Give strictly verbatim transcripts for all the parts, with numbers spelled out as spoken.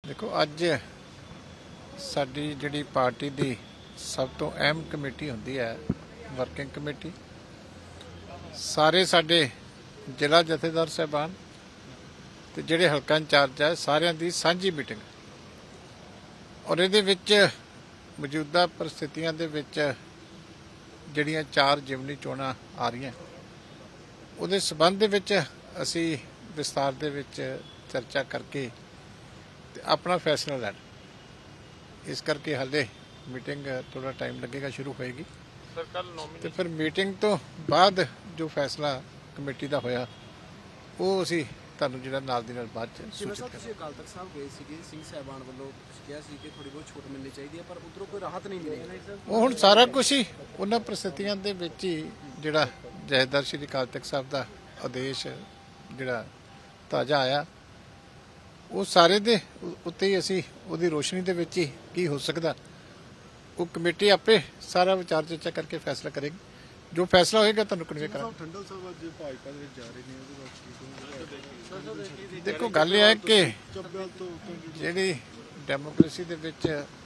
देखो अज साडी जिहड़ी पार्टी दी सब तो अहम कमेटी हुंदी है वर्किंग कमेटी। सारे साडे जिला जथेदार साहबान ते जिहड़े हलका इंचार्ज है सारियां दी सांझी मीटिंग और इहदे विच मौजूदा परिस्थितियां दे विच जिहड़ियां चार जिमनी चोणां आ रहीआं उहदे संबंध दे विच असीं विस्तार दे विच चर्चा करके ते अपना फैसला लैना। इस करके हाले मीटिंग थोड़ा टाइम लगेगा, शुरू होएगी तो फिर मीटिंग तो बाद जो फैसला कमेटी का होया वो असीं तुहानूं जिहड़ा नाल दी नाल बाद च सूचित करांगे। अकाल तख्त साहब गए सीगे, सिंह साहिबान ਵੱਲੋਂ ਕਿਹਾ ਸੀ ਕਿ ਥੋੜੀ ਬਹੁਤ ਛੋਟ ਮਿਲਣੀ ਚਾਹੀਦੀ ਹੈ, ਪਰ ਉਧਰੋਂ ਕੋਈ ਰਾਹਤ ਨਹੀਂ ਮਿਲੀ। ਉਹ ਹੁਣ ਸਾਰਾ ਕੁਝ ਹੀ ਉਹਨਾਂ ਪ੍ਰਸਥਿਤੀਆਂ ਦੇ ਵਿੱਚ ਹੀ ਜਿਹੜਾ ਜਥੇਦਾਰ ਸ਼੍ਰੀ ਅਕਾਲ ਤਖਤ ਸਾਹਿਬ ਦਾ ਆਦੇਸ਼ ਜਿਹੜਾ ਤਾਜ਼ਾ ਆਇਆ ਉਹ ਸਾਰੇ ਦੇ ਉੱਤੇ ਹੀ ਅਸੀਂ ਉਹਦੀ ਰੋਸ਼ਨੀ ਦੇ ਵਿੱਚ ਹੀ ਕੀ ਹੋ ਸਕਦਾ ਉਹ ਕਮੇਟੀ ਆਪੇ ਸਾਰਾ ਵਿਚਾਰ ਚਰਚਾ ਕਰਕੇ ਫੈਸਲਾ ਕਰੇਗੀ। ਜੋ ਫੈਸਲਾ ਹੋਏਗਾ ਤੁਹਾਨੂੰ ਕਨਵੇ ਕਰਾਂਗੇ। ਠੰਡਲ ਸਾਹਿਬ ਅੱਜ ਭਾਜਪਾ ਦੇ ਵਿੱਚ ਜਾ ਰਹੇ ਨੇ, ਉਹਦੇ ਬਾਰੇ ਦੇਖੋ ਗੱਲ ਇਹ ਹੈ ਕਿ ਜਿਹੜੀ ਡੈਮੋਕ੍ਰੇਸੀ ਦੇ ਵਿੱਚ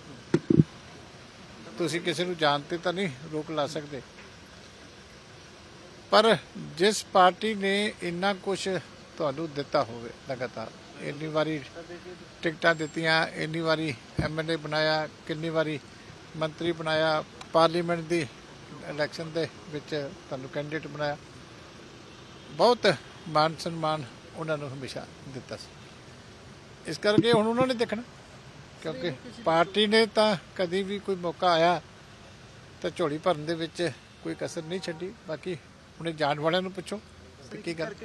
ਤੁਸੀਂ ਕਿਸੇ ਨੂੰ ਜਾਣ ਤੇ ਤਾਂ ਨਹੀਂ ਰੋਕ ਲਾ ਸਕਦੇ, ਪਰ ਜਿਸ ਪਾਰਟੀ ਨੇ ਇੰਨਾ ਕੁਝ ਤੁਹਾਨੂੰ ਦਿੱਤਾ ਹੋਵੇ ਲਗਾਤਾਰ ਇੰਨੀ ਵਾਰੀ ਟਿਕਟਾਂ ਦਿੱਤੀਆਂ, ਇੰਨੀ ਵਾਰੀ ਐਮ ਐਲ ਏ ਬਣਾਇਆ, ਕਿੰਨੀ ਵਾਰੀ ਮੰਤਰੀ ਬਣਾਇਆ, ਪਾਰਲੀਮੈਂਟ ਦੀ ਇਲੈਕਸ਼ਨ ਦੇ ਵਿੱਚ ਤੁਹਾਨੂੰ ਕੈਂਡੀਡੇਟ ਬਣਾਇਆ, ਬਹੁਤ ਮਾਨ ਸਨਮਾਨ ਉਹਨਾਂ ਨੂੰ ਹਮੇਸ਼ਾ ਦਿੱਤਾ ਸੀ। ਇਸ ਕਰਕੇ ਹੁਣ ਉਹਨਾਂ ਨੇ ਦੇਖਣਾ, ਕਿਉਂਕਿ ਪਾਰਟੀ ਨੇ ਤਾਂ ਕਦੀ ਵੀ ਕੋਈ ਮੌਕਾ ਆਇਆ ਤਾਂ ਝੋਲੀ ਭਰਨ ਦੇ ਵਿੱਚ ਕੋਈ ਕਸਰ ਨਹੀਂ ਛੱਡੀ। ਬਾਕੀ ਉਹਨੇ ਜਾਣ ਵਾਲਿਆਂ ਨੂੰ ਪੁੱਛੋ ਕੀ ਗੱਲ।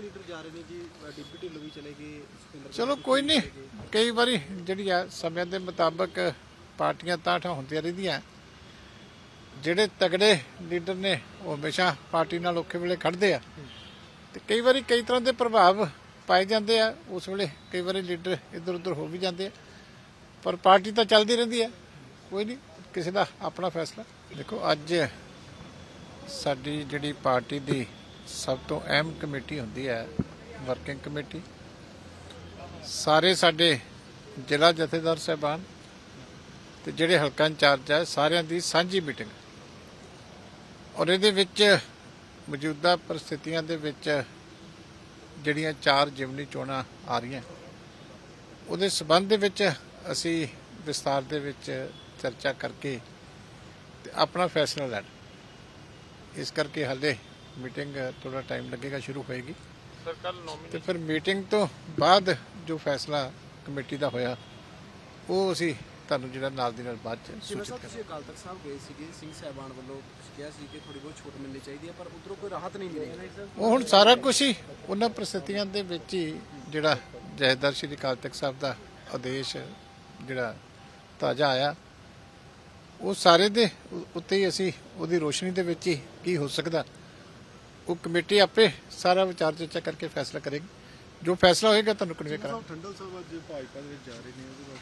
ਚਲੋ ਕੋਈ ਨਹੀਂ, ਕਈ ਵਾਰੀ ਜਿਹੜੀ ਆ ਸਮੇਂ ਦੇ ਮੁਤਾਬਕ ਪਾਰਟੀਆਂ ਤਾਂਠਾਂ ਹੁੰਦੀਆਂ ਰਹਿੰਦੀਆਂ। ਜਿਹੜੇ ਤਗੜੇ ਲੀਡਰ ਨੇ ਉਹ ਹਮੇਸ਼ਾ ਪਾਰਟੀ ਨਾਲ ਔਖੇ ਵੇਲੇ ਖੜਦੇ ਆ ਤੇ ਕਈ ਵਾਰੀ ਕਈ ਤਰ੍ਹਾਂ ਦੇ ਪ੍ਰਭਾਵ ਪਾਏ ਜਾਂਦੇ ਆ। ਉਸ ਵੇਲੇ ਕਈ ਵਾਰੀ ਲੀਡਰ ਇੱਧਰ ਉੱਧਰ ਹੋ ਵੀ ਜਾਂਦੇ ਆ, ਪਰ ਪਾਰਟੀ ਤਾਂ ਚੱਲਦੀ ਰਹਿੰਦੀ ਹੈ। ਕੋਈ ਨਹੀਂ, ਕਿਸੇ ਦਾ ਆਪਣਾ ਫੈਸਲਾ। ਦੇਖੋ ਅੱਜ ਸਾਡੀ ਜਿਹੜੀ ਪਾਰਟੀ ਦੀ ਸਭ ਤੋਂ ਅਹਿਮ ਕਮੇਟੀ ਹੁੰਦੀ ਹੈ ਵਰਕਿੰਗ ਕਮੇਟੀ। ਸਾਰੇ ਸਾਡੇ ਜ਼ਿਲ੍ਹਾ ਜਥੇਦਾਰ ਸਾਹਿਬਾਨ ਤੇ ਜਿਹੜੇ ਹਲਕਾ ਇੰਚਾਰਜ ਹੈ ਸਾਰਿਆਂ ਦੀ ਸਾਂਝੀ ਮੀਟਿੰਗ ਔਰ ਇਹਦੇ ਵਿੱਚ ਮੌਜੂਦਾ परिस्थितियां ਦੇ ਵਿੱਚ ਜਿਹੜੀਆਂ ਚਾਰ ਜਿਮਨੀ ਚੋਣਾਂ ਆ ਰਹੀਆਂ ਉਹਦੇ ਸੰਬੰਧ ਦੇ ਵਿੱਚ ਅਸੀਂ ਵਿਸਤਾਰ ਦੇ ਵਿੱਚ ਚਰਚਾ ਕਰਕੇ ਤੇ ਆਪਣਾ ਫੈਸਲਾ ਲੈਣਾ। ਇਸ ਕਰਕੇ ਹਾਲੇ मीटिंग थोड़ा टाइम लगेगा, शुरू होएगी तो फिर मीटिंग तो बाद जो फैसला कमेटी का होया वो असीं तुहानूं जिहड़ा नाल दी नाल बाद च सूचित करांगे। अकाल तख्त साहब गए सीगे, सिंह साहिबान ਵੱਲੋਂ ਕਿਹਾ ਸੀ ਕਿ ਥੋੜੀ ਬਹੁਤ ਛੋਟ ਮਿਲਣੀ ਚਾਹੀਦੀ ਹੈ, ਪਰ ਉਧਰੋਂ ਕੋਈ ਰਾਹਤ ਨਹੀਂ ਮਿਲੀ। ਉਹ ਹੁਣ ਸਾਰਾ ਕੁਝ ਹੀ ਉਹਨਾਂ ਪ੍ਰਸਥਿਤੀਆਂ ਦੇ ਵਿੱਚ ਹੀ ਜਿਹੜਾ ਜਥੇਦਾਰ ਸ਼੍ਰੀ ਅਕਾਲ ਤਖਤ ਸਾਹਿਬ ਦਾ ਆਦੇਸ਼ ਜਿਹੜਾ ਤਾਜ਼ਾ ਆਇਆ ਉਹ ਸਾਰੇ ਦੇ ਉੱਤੇ ਹੀ ਅਸੀਂ ਉਹਦੀ ਰੋਸ਼ਨੀ ਦੇ ਵਿੱਚ ਹੀ ਕੀ ਹੋ ਸਕਦਾ ਉਹ ਕਮੇਟੀ ਆਪੇ ਸਾਰਾ ਵਿਚਾਰ ਚਰਚਾ ਕਰਕੇ ਫੈਸਲਾ ਕਰੇਗੀ। ਜੋ ਫੈਸਲਾ ਹੋਏਗਾ ਤੁਹਾਨੂੰ ਕਨਵੇ ਕਰਾਂਗੇ। ਠੰਡਲ ਸਾਹਿਬ ਅੱਜ ਭਾਜਪਾ ਦੇ ਵਿੱਚ ਜਾ ਰਹੇ ਨੇ,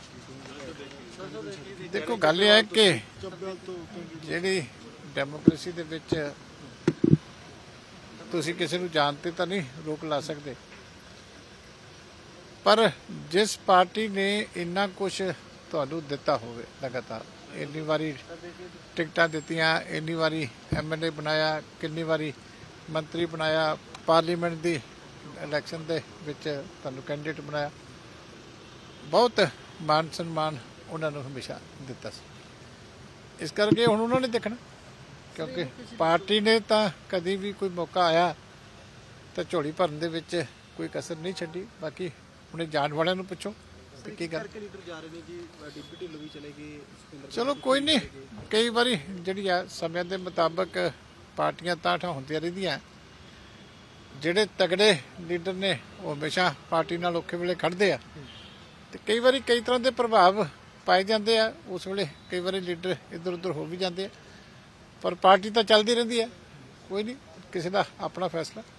ਉਹਦੇ ਬਾਰੇ ਦੇਖੋ ਗੱਲ ਇਹ ਹੈ ਕਿ ਜਿਹੜੀ ਡੈਮੋਕ੍ਰੇਸੀ ਦੇ ਵਿੱਚ ਤੁਸੀਂ ਕਿਸੇ ਨੂੰ ਜਾਣ ਤੇ ਤਾਂ ਨਹੀਂ ਰੋਕ ਲਾ ਸਕਦੇ, ਪਰ ਜਿਸ ਪਾਰਟੀ ਨੇ ਇੰਨਾ ਕੁਝ ਤੁਹਾਨੂੰ ਦਿੱਤਾ ਹੋਵੇ ਲਗਾਤਾਰ ਇੰਨੀ ਵਾਰੀ ਟਿਕਟਾਂ ਦਿੱਤੀਆਂ, ਇੰਨੀ ਵਾਰੀ ਐਮ ਐਲ ਏ ਬਣਾਇਆ, ਕਿੰਨੀ ਵਾਰੀ ਮੰਤਰੀ ਬਣਾਇਆ, ਪਾਰਲੀਮੈਂਟ ਦੀ ਇਲੈਕਸ਼ਨ ਦੇ ਵਿੱਚ ਤੁਹਾਨੂੰ ਕੈਂਡੀਡੇਟ ਬਣਾਇਆ, ਬਹੁਤ ਮਾਨ ਸਨਮਾਨ ਉਹਨਾਂ ਨੂੰ ਹਮੇਸ਼ਾ ਦਿੱਤਾ ਸੀ। ਇਸ ਕਰਕੇ ਹੁਣ ਉਹਨਾਂ ਨੇ ਦੇਖਣਾ, ਕਿਉਂਕਿ ਪਾਰਟੀ ਨੇ ਤਾਂ ਕਦੀ ਵੀ ਕੋਈ ਮੌਕਾ ਆਇਆ ਤਾਂ ਝੋਲੀ ਭਰਨ ਦੇ ਵਿੱਚ ਕੋਈ ਕਸਰ ਨਹੀਂ ਛੱਡੀ। ਬਾਕੀ ਉਹਨੇ ਜਾਣ ਵਾਲਿਆਂ ਨੂੰ ਪੁੱਛੋ ਕੀ ਗੱਲ। ਚਲੋ ਕੋਈ ਨਹੀਂ, ਕਈ ਵਾਰੀ ਜਿਹੜੀ ਆ ਸਮੇਂ ਦੇ ਮੁਤਾਬਕ ਪਾਰਟੀਆਂ ਤਾਂਠਾਂ ਹੁੰਦੀਆਂ ਰਹਿੰਦੀਆਂ। ਜਿਹੜੇ ਤਗੜੇ ਲੀਡਰ ਨੇ ਉਹ ਹਮੇਸ਼ਾ ਪਾਰਟੀ ਨਾਲ ਔਖੇ ਵੇਲੇ ਖੜਦੇ ਆ ਤੇ ਕਈ ਵਾਰੀ ਕਈ ਤਰ੍ਹਾਂ ਦੇ ਪ੍ਰਭਾਵ ਪਾਏ ਜਾਂਦੇ ਆ। ਉਸ ਵੇਲੇ ਕਈ ਵਾਰੀ ਲੀਡਰ ਇੱਧਰ ਉੱਧਰ ਹੋ ਵੀ ਜਾਂਦੇ ਆ, ਪਰ ਪਾਰਟੀ ਤਾਂ ਚੱਲਦੀ ਰਹਿੰਦੀ ਹੈ। ਕੋਈ ਨਹੀਂ, ਕਿਸੇ ਦਾ ਆਪਣਾ ਫੈਸਲਾ।